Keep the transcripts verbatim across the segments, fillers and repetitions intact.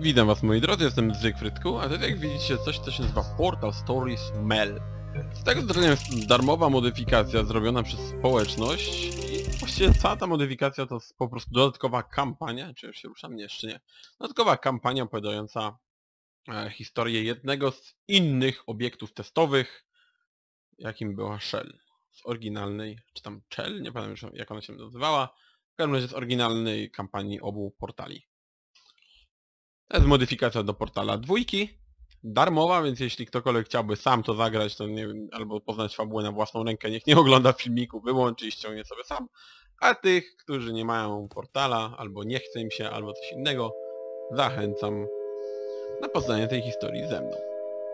Witam was moi drodzy, jestem Zygfrydku, a tutaj jak widzicie coś, co się nazywa Portal Stories Mel. Z tego zdarzenia jest darmowa modyfikacja zrobiona przez społeczność i właściwie cała ta modyfikacja to jest po prostu dodatkowa kampania, czy już się ruszam? Nie, jeszcze nie. Dodatkowa kampania opowiadająca e, historię jednego z innych obiektów testowych, jakim była Shell. Z oryginalnej, czy tam Shell, nie pamiętam już jak ona się nazywała, w każdym razie z oryginalnej kampanii obu portali. To jest modyfikacja do portala dwójki, darmowa, więc jeśli ktokolwiek chciałby sam to zagrać, to nie wiem, albo poznać fabułę na własną rękę, niech nie ogląda filmiku, wyłączy i ściągnie sobie sam. A tych, którzy nie mają portala, albo nie chce im się, albo coś innego, zachęcam na poznanie tej historii ze mną.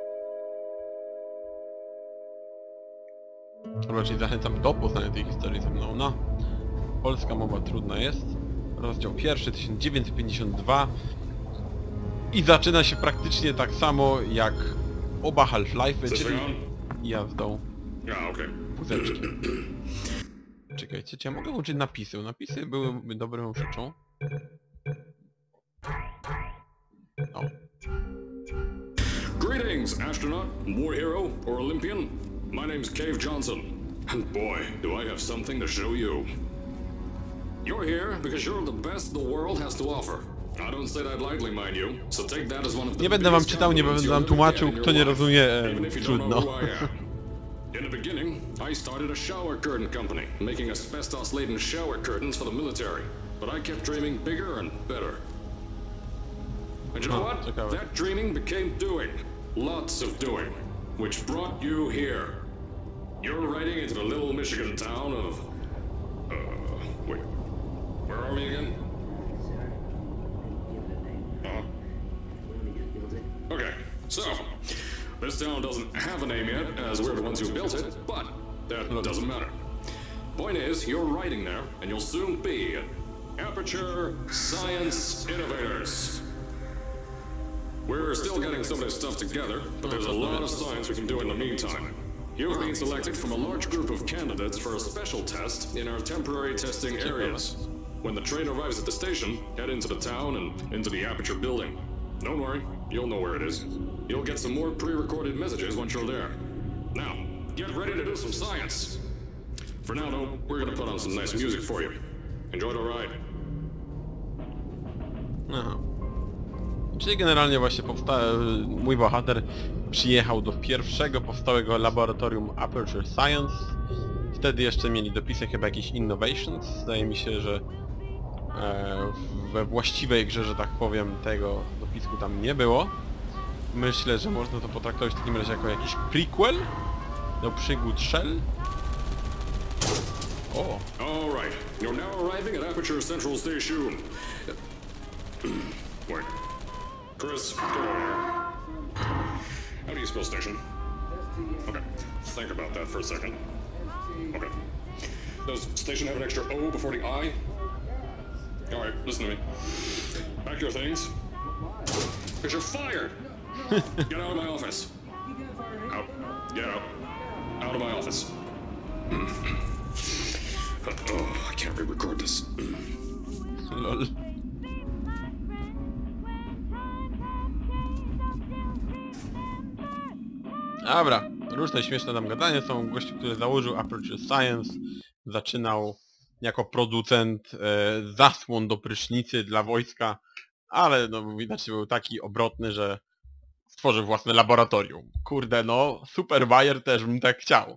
Raczej zachęcam do poznania tej historii ze mną. No, polska mowa trudna jest. Rozdział pierwszy, tysiąc dziewięćset pięćdziesiąt dwa. I zaczyna się praktycznie tak samo jak oba Half-Life'y, czyli jazdą wózeczki. Czekajcie, czy ja mogę łączyć napisy? Napisy byłyby dobrą rzeczą. O. Greetings, astronaut, war hero, or Olympian. My name's Cave Johnson, and boy, do I have something to show you. You're here because you're the best the world has to offer. I don't say that lightly, mind you. So take that as one of the. Nie będę wam czytał, nie będę wam tłumaczył, kto nie rozumie, e, trudno. In the beginning, I started a shower curtain company, making asbestos-laden shower curtains for the military. But I kept dreaming bigger and better. And you know what? That dreaming became doing. Lots of doing. Which brought you here. You're riding into the little Michigan town of... Uh, wait. Where are we again? Uh, okay, so... This town doesn't have a name yet, as we're the ones who built it, but that doesn't matter. Point is, you're riding there, and you'll soon be Aperture Science Innovators. We're still getting some of this stuff together, but there's a lot of science we can do in the meantime. You've been selected from a large group of candidates for a special test in our temporary testing areas. When the train arrives at the station, head into the town and into the Aperture building. Don't worry, you'll know where it is. You'll get some more pre-recorded messages once you're there. Now, get ready to do some science. For now, though, we're gonna put on some nice music for you. Enjoy the ride. Aha. Czyli generalnie właśnie powsta- mój bohater przyjechał do pierwszego powstałego laboratorium Aperture Science. Wtedy jeszcze mieli dopisy chyba jakieś Innovations. Zdaje mi się, że e, we właściwej grze, że tak powiem, tego dopisku tam nie było. Myślę, że można to potraktować w takim razie jako jakiś prequel do przygód Shell. O! Alright, you're now arriving at Aperture Central Station. Wait. Chris, get over here. How do you spell station? Okay, think about that for a second. Okay. Does station have an extra O before the I? Alright, listen to me. Pack your things. Because you're fired! Get out of my office. Out. Get out. Out of my office. Oh, I can't re-record this. Lol. Dobra, różne śmieszne tam gadanie są. Gościu, który założył Aperture Science, zaczynał jako producent e, zasłon do prysznicy dla wojska, ale no widać, że był taki obrotny, że stworzył własne laboratorium. Kurde no, Super Bayer też bym tak chciał.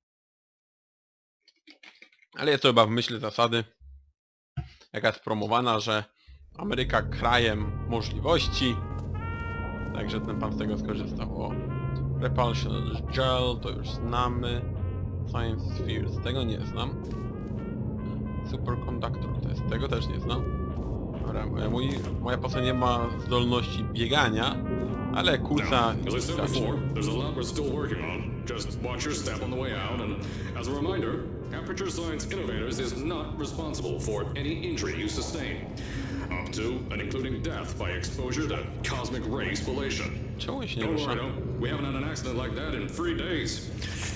Ale jest to chyba w myśl zasady, jaka jest promowana, że Ameryka krajem możliwości. Także ten pan z tego skorzystał. O, Repulsion Gel, to już znamy. Science Spheres, tego nie znam. Superconductor, to jest, tego też nie znam. Dobra, mój, moja postać nie ma zdolności biegania, ale kuca As I said before, there's a lot we're still working on. Just watch your step on the way out, and as a reminder, Aperture Science Innovators is not responsible for any injury you sustain, up to and including death by exposure to cosmic ray spallation. Czemu się nie Don't rusza? worry, no. We haven't had an accident like that in three days.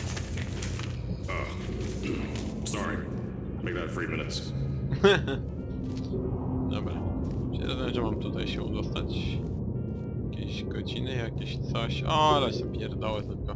Uh, sorry. Make that three minutes. Dobra. Czyli rozumiem, że mam tutaj się dostać. Jakieś godziny, jakieś coś... O, ale się pierdolę tylko.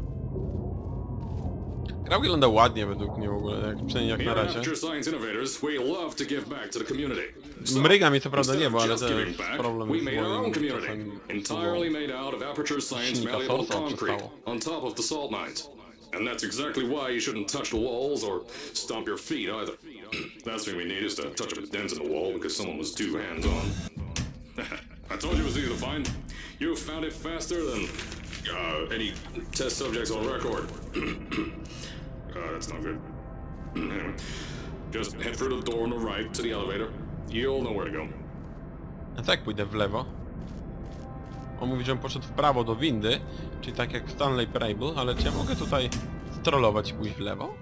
Gra wygląda ładnie według mnie w ogóle, jak, przynajmniej jak na Here at razie. Aperture Science Innovators, we love to give back to the community. So, Mryga mi co prawda instead niebo, of ale just to giving jest back, problem we z made our own moim community, czasem entirely made out of Aperture Science silnika malleable Source'a concrete przestało. on top of the salt mines. And that's exactly why you shouldn't touch the walls or stomp your feet either. Last thing we need is to touch up a dent in the wall because someone was too hands-on. I told you it was easy to find. You found it faster than uh, any test subjects on record. uh, that's not good. Anyway, just head through the door on the right to the elevator. You'll know where to go. A tak pójdę w lewo. On mówi, żebym poszedł w prawo do windy, czyli tak jak w Stanley Parable, ale czy ja mogę tutaj strollować i pójść w lewo?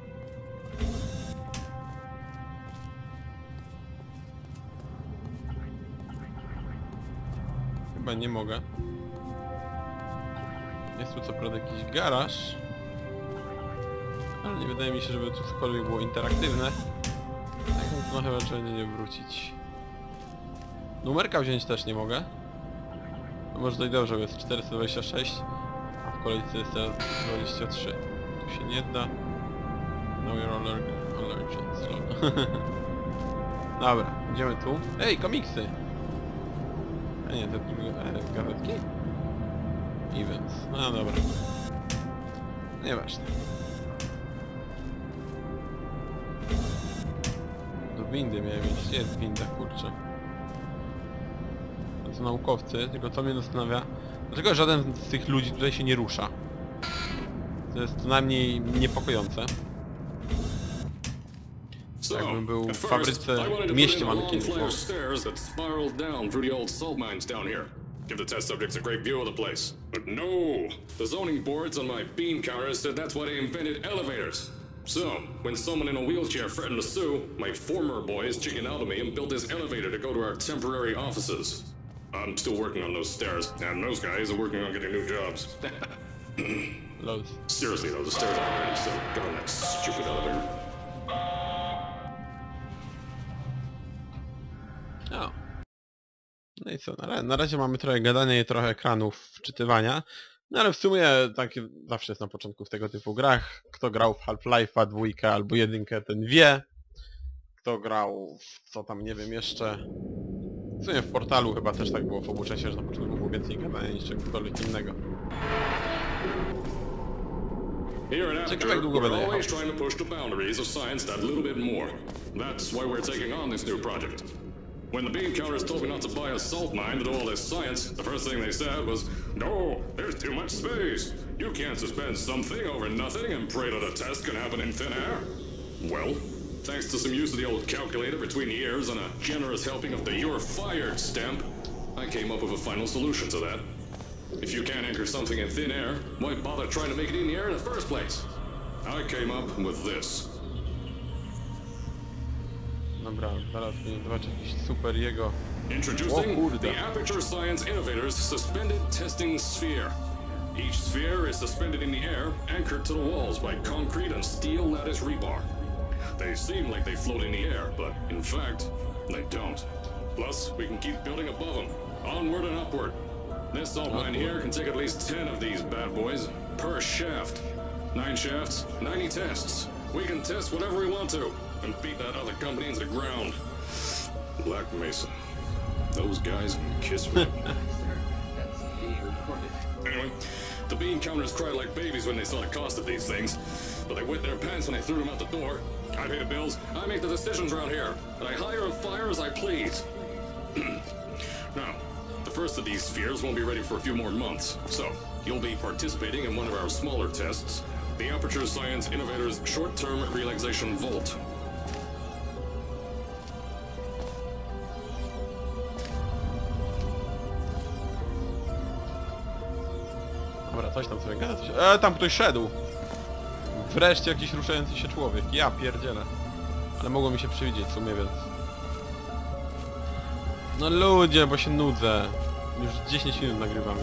Chyba nie mogę. Jest tu co prawda jakiś garaż, ale nie wydaje mi się, żeby tu cokolwiek było interaktywne. Tak, no to chyba trzeba nie wrócić. Numerka wziąć też nie mogę. No może to i dobrze, bo jest czterysta dwadzieścia sześć, a w kolejce jest teraz dwadzieścia trzy. Tu się nie da. No you're allergic. allergic. Dobra, idziemy tu. Ej, komiksy! A nie, to tylko e, gazetki? Events. No dobra. Nieważne. Do windy miałem iść. Gdzie jest winda, kurczę? To są naukowcy, tylko co mnie zastanawia, dlaczego żaden z tych ludzi tutaj się nie rusza? To jest co najmniej niepokojące. So, Jakbym był at w first, fabryce, I wanted to w mieście put in a long manekinów. flight of stairs that spiraled down through the old salt mines down here. Give the test subjects a great view of the place. But no! The zoning boards on my bean counters said that's why they invented elevators. So, when someone in a wheelchair threatened to sue, my former boys chickened out of me and built this elevator to go to our temporary offices. I'm still working on those stairs, and those guys are working on getting new jobs. Loads. Seriously though, the stairs aren't ready, so get on that stupid elevator. No. No i co, na, ra na razie mamy trochę gadania i trochę ekranów wczytywania. No ale w sumie tak zawsze jest na początku w tego typu grach. Kto grał w Half-Life'a dwójkę albo jedynkę, ten wie. Kto grał w co tam, nie wiem jeszcze. W sumie w Portalu chyba też tak było w obu czasie, że na początku było więcej gadania niż czegokolwiek innego. Here at Ciekawe, jak Aperture, długo we're będę jechał. always trying to push the boundaries of science that little bit more. That's why we're taking on this new project. When the bean counters told me not to buy a salt mine to do all this science, the first thing they said was, "No, there's too much space. You can't suspend something over nothing and pray that a test can happen in thin air." Well, thanks to some use of the old calculator between the ears and a generous helping of the "you're fired" stamp, I came up with a final solution to that. If you can't anchor something in thin air, why bother trying to make it in the air in the first place? I came up with this. Dobra, zaraz zobaczę jakiś super jego... Introducing Oh, kurde. the Aperture Science Innovators Suspended Testing Sphere. Each sphere is suspended in the air, anchored to the walls by concrete and steel lattice rebar. They seem like they float in the air, but in fact, they don't. Plus, we can keep building above them, onward and upward. This salt mine here can take at least ten of these bad boys per shaft. Nine shafts, ninety tests. We can test whatever we want to and beat that other company into the ground. Black Mesa. Those guys can kiss me. Anyway, the bean counters cried like babies when they saw the cost of these things, but they wet their pants when they threw them out the door. I pay the bills, I make the decisions around here, and I hire and fire as I please. Now, the first of these spheres won't be ready for a few more months, so you'll be participating in one of our smaller tests, the Aperture Science Innovators Short-Term Relaxation Vault. Dobra, coś tam sobie gada, coś... Eee, tam ktoś szedł! Wreszcie jakiś ruszający się człowiek, ja pierdzielę. Ale mogło mi się przewidzieć w sumie, więc... No ludzie, bo się nudzę. Już dziesięć minut nagrywamy.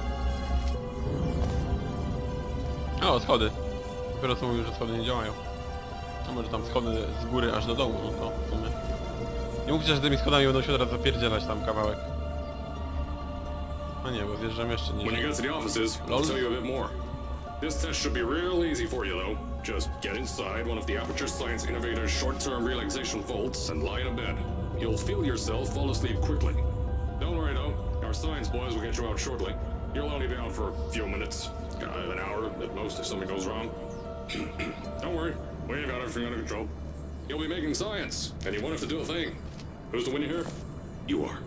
O, schody. Dopiero co mówił, że schody nie działają. A może tam schody z góry aż do dołu, no to w sumie. Nie mówcie, że tymi schodami będą się od razu zapierdzielać tam kawałek. No nie, bo zjeżdżam jeszcze When you niżej. get to the offices, I'll tell you a bit more. This test should be real easy for you, though. Just get inside one of the Aperture Science Innovators' short-term relaxation vaults and lie in a bed. You'll feel yourself fall asleep quickly. Don't worry, though. Our science boys will get you out shortly. You'll only be out for a few minutes, uh, an hour at most if something goes wrong. Don't worry, we've got everything under control. You'll be making science, and you won't have to do a thing. Who's the winner here? You are.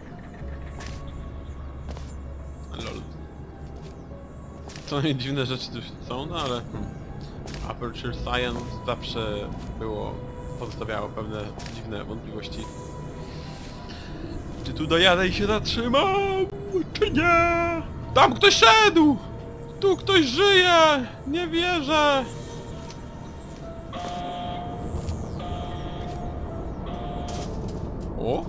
Lol. Co najmniej dziwne rzeczy tu są, no ale... Aperture Science zawsze było... pozostawiało pewne dziwne wątpliwości. Czy tu dojadę i się zatrzymam? Czy nie? Tam ktoś szedł! Tu ktoś żyje! Nie wierzę! O!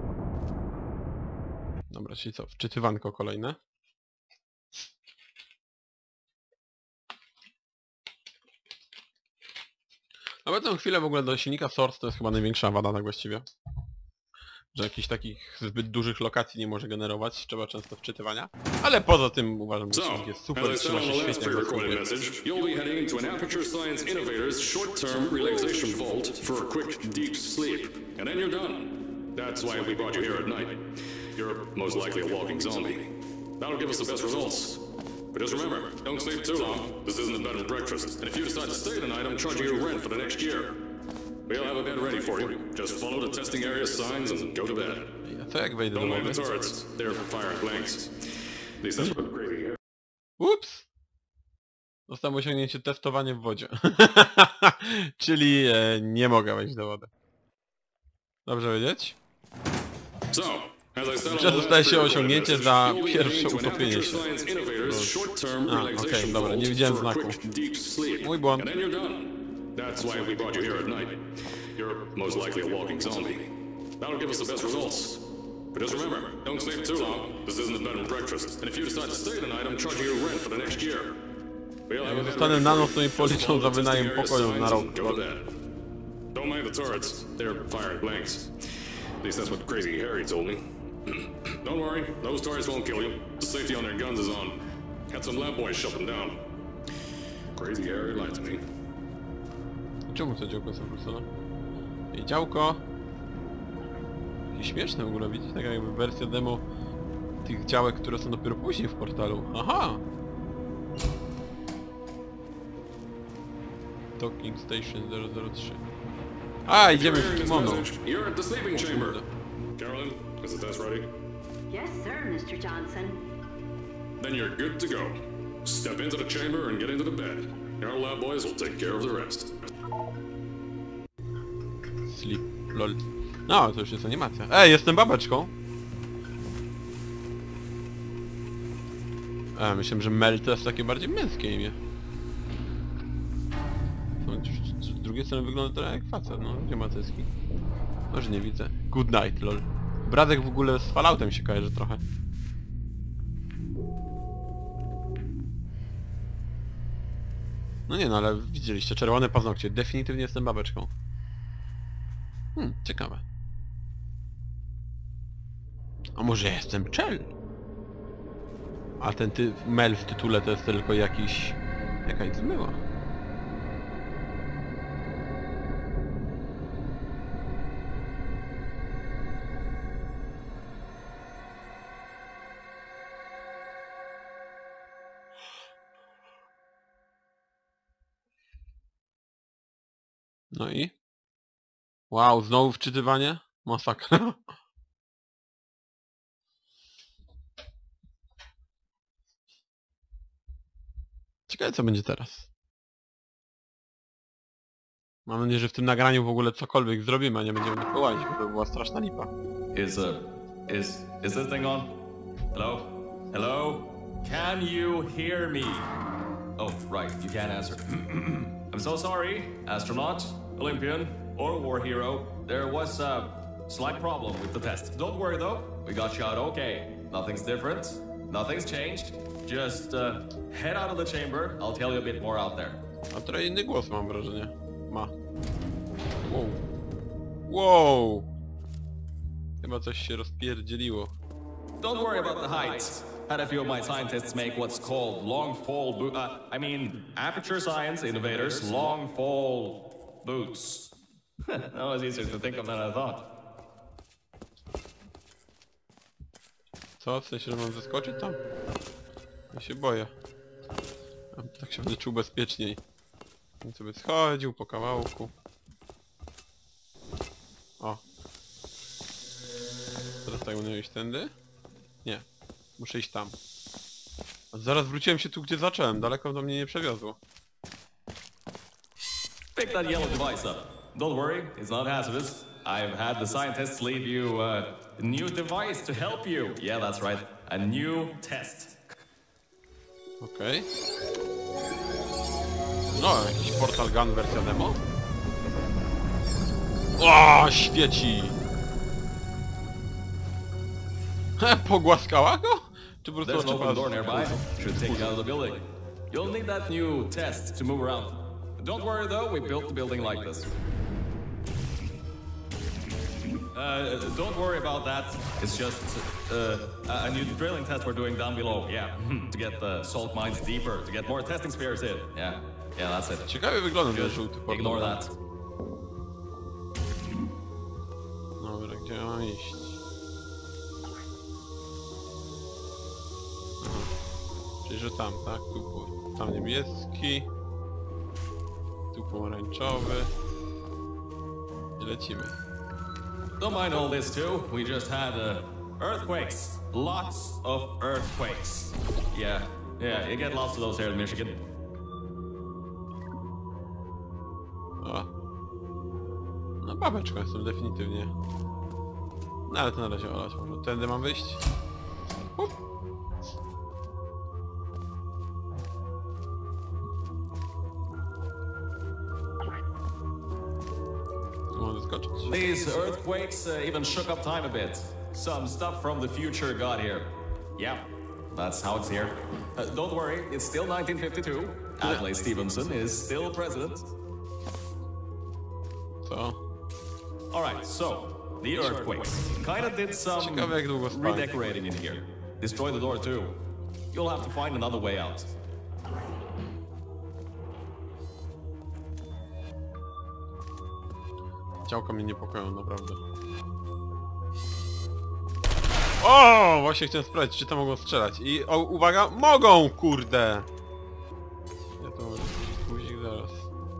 Dobra, czyli co? Wczytywanko kolejne. Na obecną chwilę w ogóle do silnika Source to jest chyba największa wada tak właściwie. Że jakichś takich zbyt dużych lokacji nie może generować, trzeba często wczytywania. Ale poza tym uważam, że So, silnik jest as super, I trzyma said on się the last świetnie. jak pre-recorded zasługuje. message, you'll be heading into an Aperture Science Innovators short-term relaxation vault for a quick, deep sleep. And then you're done. That's why we brought you here at night. You're most likely a walking zombie. That'll give us the best results. But just remember, don't sleep too long. This isn't a bed and breakfast. And if you decide to stay tonight, I'm charging you rent for the next year. We'll have a bed ready for you. Just follow the testing area signs and go to bed. A co jak wejdę do Don't mind the wody? turrets. They're firing blanks. At least that's what crazy. Ups! Dostałem osiągnięcie testowanie w wodzie. Czyli e, nie mogę wejść do wody. Dobrze wiedzieć? So, as I said on Że the dostaje last się pre-recorded osiągnięcie message, za you'll be pierwsze heading to an utopienie Aperture się. Science Innovators short-term A, relaxation okej, dobra, nie vault widziałem for a znaku. quick, deep sleep. Mój błąd. And then you're done. That's why we brought you here at night. You're most likely a walking zombie. That'll give us the best results. But just remember, don't sleep too long. This isn't a bed and breakfast. And if you decide to stay tonight, I'm charging you rent for the next year. We'll have a bed zostanę ready na for noc, you. to mi Just policzą follow za the testing wynajem area pokoju na signs rok. and go to bed. Don't mind the turrets. They're firing blanks. At least that's what Crazy Harry told me. Don't worry, those turrets won't kill you. The safety on their guns is on. Had some lab boys shut them down. Crazy Harry lied to me. Czemu to działko jest obrócone? I działko... Jakieś śmieszne w ogóle, widzicie? Taka jakby wersja demo tych działek, które są dopiero później w portalu. Aha! Docking Station zero zero trzy. A, idziemy w kimono. You're at the sleeping chamber. Carolyn, is the test ready? Yes, sir, Mister Johnson. Then you're good to go. Step into the chamber and get into the bed. Our lab boys will take care of the rest. Sleep, lol. No, to już jest animacja. Ej, jestem babeczką! E, myślałem, że Mel to jest takie bardziej męskie imię. No, z drugiej strony wygląda trochę jak facet, no, gdzie ma cycki? Może nie widzę. Good night, lol. Bradek w ogóle z Falloutem się kojarzy trochę. No nie no, ale widzieliście, czerwone paznokcie. Definitywnie jestem babeczką. Hmm, ciekawe. A może ja jestem Chell? A ten ty Mel w tytule to jest tylko jakiś... jakaś zmyła. No i? Wow, znowu wczytywanie? Masakra. Ciekawe co będzie teraz. Mam nadzieję, że w tym nagraniu w ogóle cokolwiek zrobimy, a nie będziemy tylko łazić, bo to była straszna lipa. Is uh is is this thing on? Hello? Hello? Can you hear me? Oh, right, you can't answer. I'm so sorry, astronaut, Olympian, or war hero. There was a slight problem with the test. Don't worry though, we got you out okay. Nothing's different, nothing's changed. Just uh, head out of the chamber, I'll tell you a bit more out there. A trochę inny głos mam wrażenie. Ma. Wow. Wow. Chyba coś się rozpierdzieliło. Don't worry about the heights. had a few of my scientists make what's called long fall boot. Uh, I mean, Aperture Science Innovators long fall boots. That was easier to think of than I thought. Co? W sensie, że mam zeskoczyć tam? Ja się boję. Tak się będę czuł bezpieczniej. Będę sobie schodził po kawałku. O. Teraz tak będę iść tędy? Nie. Muszę iść tam. A zaraz wróciłem się tu, gdzie zacząłem. Daleko do mnie nie przewiozło. Pick that yellow device up. Don't worry, it's not hazardous. I've had the scientists leave you uh, a new device to help you. Yeah, that's right. A new test. Okej. Okay. No, jakiś Portal Gun wersja demo? O, świeci! He, pogłaskała go? Czy po prostu There's an open door trzeba... nearby. Should take you out of the building. You'll need that new test to move around. Don't worry though, we built the building like this. Uh, don't worry about that. It's just uh, a new drilling test we're doing down below. Yeah, to get the salt mines deeper, to get more testing spheres in. Yeah, yeah, that's it. Ciekawie wygląda ten Just żółty portal. ignore that. Dobra, gdzie ja mam iść? Aha. Czyli, że tam, tak? Tu, po- tam niebieski. Tu pomarańczowy. I lecimy. Don't mind all this too. We just had uh, earthquakes. Lots of earthquakes. Yeah, yeah, you get lots of those here in Michigan. O. No babeczką jestem definitywnie. No ale to na razie olać może. Tędy mam wyjść? Up. Tu mogę skoczyć. These earthquakes uh, even shook up time a bit. Some stuff from the future got here. Yeah, that's how it's here. Uh, don't worry, it's still nineteen fifty-two. Adlai Stevenson is still president. Co? Alright, so, the earthquakes kinda did some Ciekawe, jak długo spali. redecorating in here. Destroy the door too. You'll have to find another way out. Działka mnie niepokoją, naprawdę. O, właśnie chciałem sprawdzić, czy tam mogą strzelać. I o, uwaga, mogą, kurde! Ja to mogę guzik zaraz.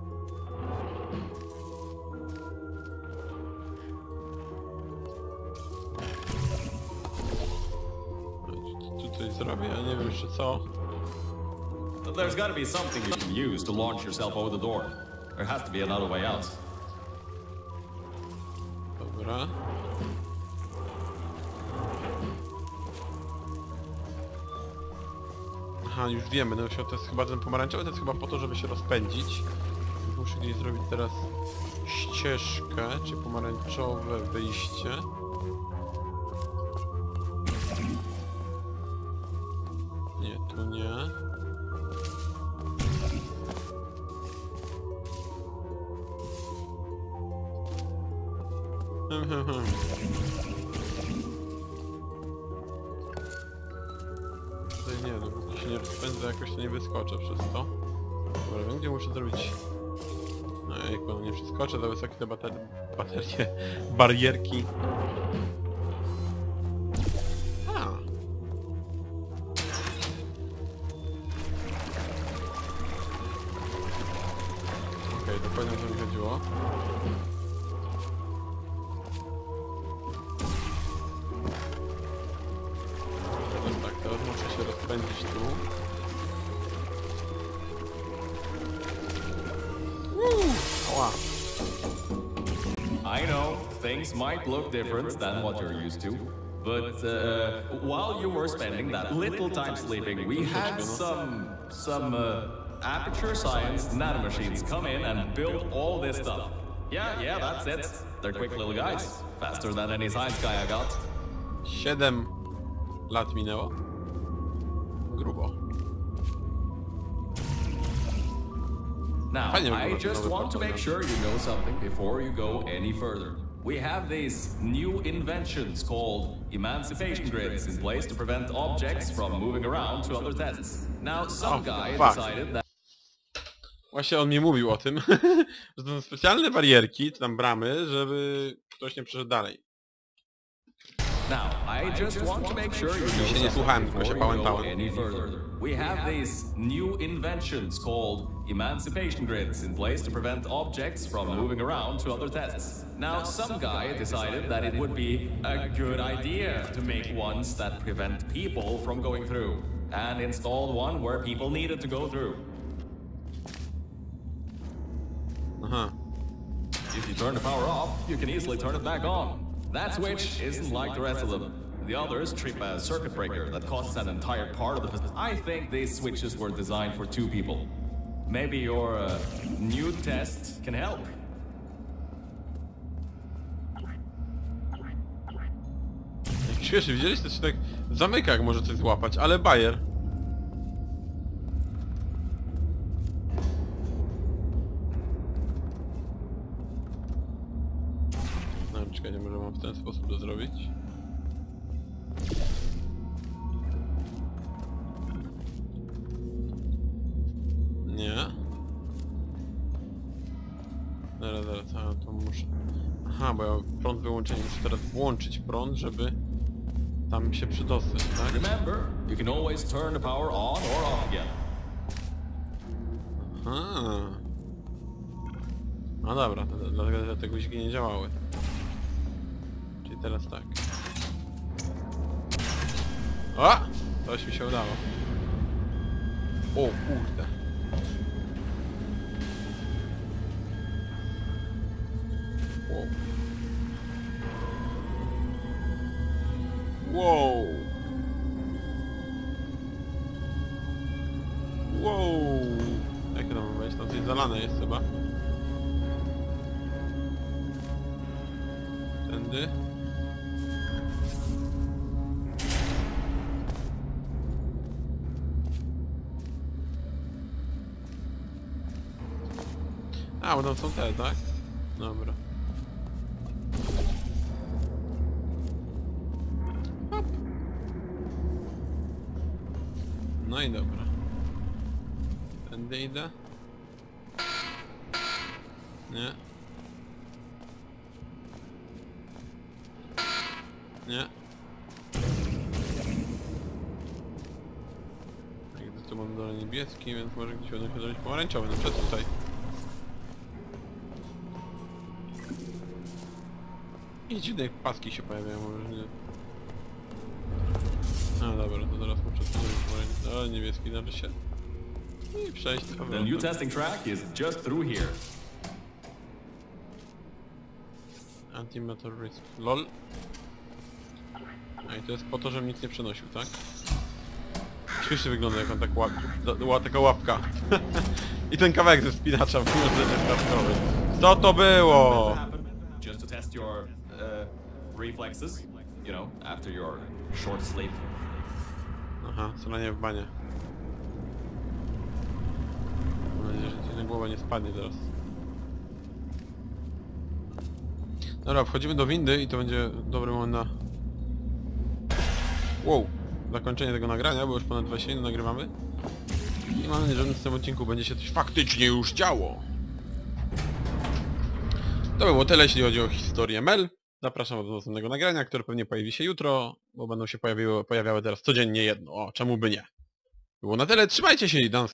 Tutaj zrobię, ja nie wiem jeszcze co. There's gotta be something you can use to launch yourself over the door. There has to be another way out. Dobra. Aha, już wiemy, no to jest chyba ten pomarańczowy, to jest chyba po to, żeby się rozpędzić. Muszę gdzieś zrobić teraz ścieżkę, czy pomarańczowe wyjście. Nie, tu nie. Hmm, hmm, hmm. Tutaj nie, dopóki się nie rozpędzę, jakoś to nie wyskoczę przez to. Dobra, wiem gdzie muszę zrobić... No jejku, no nie przeskoczę za wysokie te baterie... baterie... barierki. A. Okej, okay, dokładnie o co mi chodziło. Teraz muszę się rozpędzić tu. Uuu, ała. I know, things might look different than what you're used to, but uh, while you were spending that little time sleeping, we had some, some uh, Aperture Science nanomachines come in and build all this stuff. Yeah, yeah, that's it. They're quick little guys. Faster than any science guy I got. Siedem lat minęło. Grubo. Now, I just want to make sure you know something before you go any further. We have these new inventions called emancipation grids in place to prevent objects from moving around to other tests. Now, some Oh, guy fuck. decided that... Właśnie on mi mówił o tym, że to są specjalne barierki, czy tam bramy, żeby ktoś nie przeszedł dalej. Now, I just want to make sure you się nie know słuchałem, something tylko się before you pałem, go pałem. any further. We have these new inventions called emancipation grids in place to prevent objects from moving around to other tests. Now, some guy decided that it would be a good idea to make ones that prevent people from going through, and installed one where people needed to go through. Aha. If you turn the power off, you can easily turn it back on. That switch isn't like the rest of them. The others trip a circuit breaker that causes an entire part of the facility. I think these switches were designed for two people. Maybe your uh, new test can help. Jak śmieszy, widzieliście? To się tak zamyka, jak może coś złapać, ale bajer. No, czekajcie, może mam w ten sposób to zrobić. Nie. Zaraz, zaraz, a to muszę... Aha, bo ja prąd wyłączenia muszę teraz włączyć prąd, żeby tam się przydostać, tak? Remember, you can always turn the power on or off again. Aha. No dobra, to dlatego że te guziki nie działały. Czyli teraz tak. O! Coś mi się udało. O kurde. Wow. Wow. Wow. Jak to mam wejść? Tam coś zalane jest chyba. Tędy. A, bo tam są te, tak? Dobra. Hop. No i dobra. Tędy idę. Nie. Nie. Jak to tu mam dole niebieski, więc może gdzieś będę się zrobić pomarańczowy, na przykład tutaj. I dziwne paski się pojawiają, może nie. A dobra, to teraz muszę zrobić pomarańczowy, ale niebieski znaczy się. I przejść z The powrotem. new testing track is just through here. Antimatter risk. LOL. A i to jest po to, żebym nic nie przenosił, tak? Śmiesznie wygląda, jak on tak łap... Ła, taka łapka. I ten kawałek ze spinacza wygląda sprawkowy. Co to było? Just to test your uh, reflexes, you know, after your short sleep. Aha, solenie w banie. Mam nadzieję, że ci na głowę nie spadnie teraz. Dobra, wchodzimy do windy i to będzie dobry moment na... Wow! Zakończenie tego nagrania, bo już ponad dwadzieścia minut nagrywamy. I mam nadzieję, że w tym odcinku będzie się coś faktycznie już działo. To było tyle, jeśli chodzi o historię Mel. Zapraszam do następnego nagrania, które pewnie pojawi się jutro, bo będą się pojawiły, pojawiały teraz codziennie jedno. O, czemu by nie? Było na tyle, trzymajcie się i do